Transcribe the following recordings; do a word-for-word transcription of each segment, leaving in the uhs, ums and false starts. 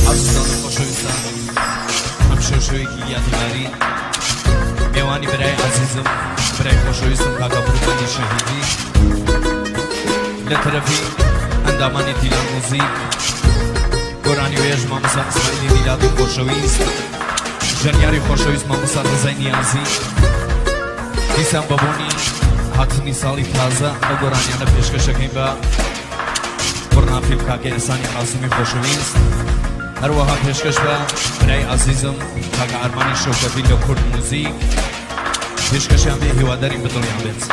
عزیزان خوشویستان هم شوشویکی یادیواری میوانی برای عزیزم برای خوشویستم کاکا برومانی شهیدی لطرفی اندامانی دیلان موزیک گرانی و یج ماموسا اسماعیلی میلادی خوشویست جنیاری خوشویست ماموسا رزای نیازی دیسان بابونی هاتنی سالی تازه و گرانیانه پیشکشکیم با برنافیل کاکه اسانی قاسمی خوشویست هر وها پیشکش با برای عزیزم کاکا ارمانی شوکتی لکرد موزیک پیشکشی هم به هیواداریم به دنیا بیت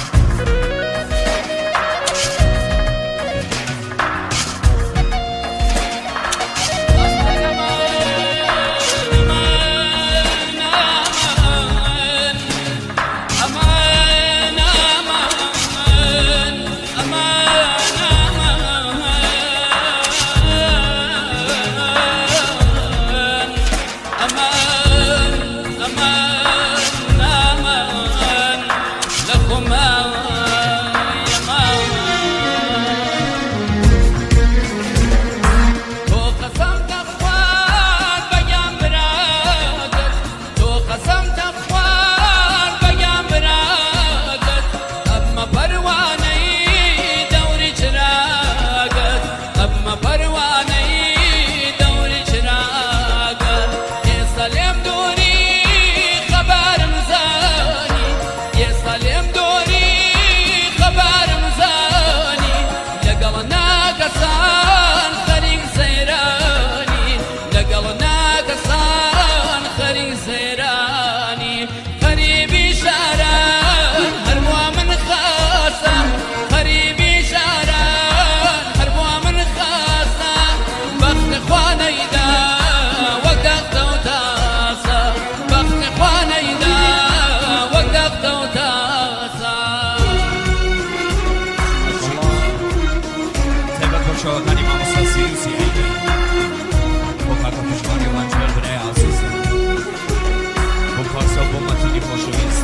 شوکانی ماموسا سیروسی ایدی با کاکا پشمانی و منجبر برای عزیزم با پارسا و با متینی خوشویست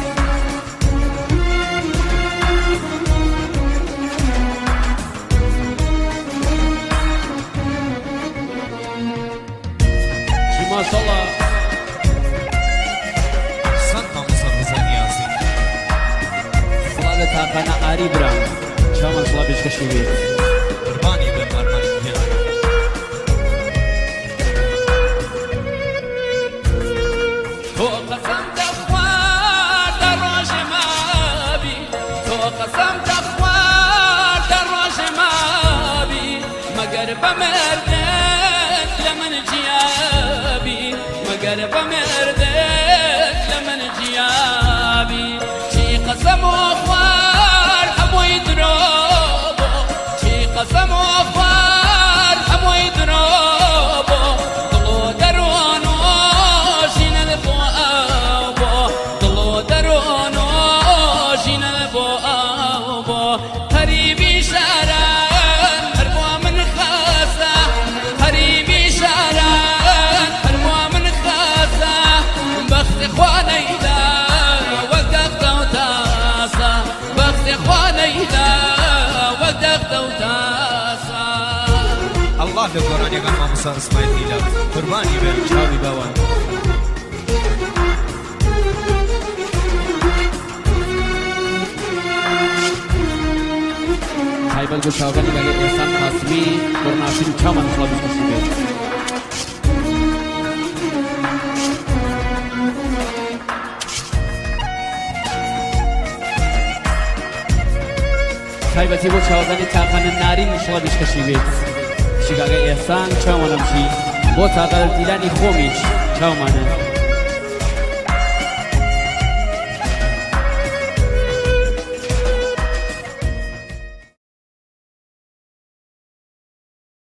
چی ماشالله احسان ماموسا رزای نیازی سلال تاقانه آری برام چامان سلا پیشکشی بید قربانی به مرمانی پیلان تو قسم تخوار در روش ما بی تو قسم تخوار در روش ما بی مگر بمردت لمن جیابی مگر بمردت لمن جیابی چی قسم و خوار هموی درابو چی قسم و خوار هموی درابو دلو درونو شینل بو آبو دلو درونو شینل بو آبو قریبی شاران هر بو من خاصه قریبی شاران هر بو من خاصه بخت خوانی دا وقت و تاسا بخت خوانی دا وقت و تاسا الله به قرآنی غن ماموسا اسماعیل میلاد قربانی به چاوی باوان تایبل گوشاوگانی بگه احسان قاسمی برنافیل چامان سلا پیشکشی بید تایبتی بود چاوزانی تاقان نارین سلا پیشکشی بید شگاگه احسان چاوانم چی با تاقل دیلانی خومیش چاومانه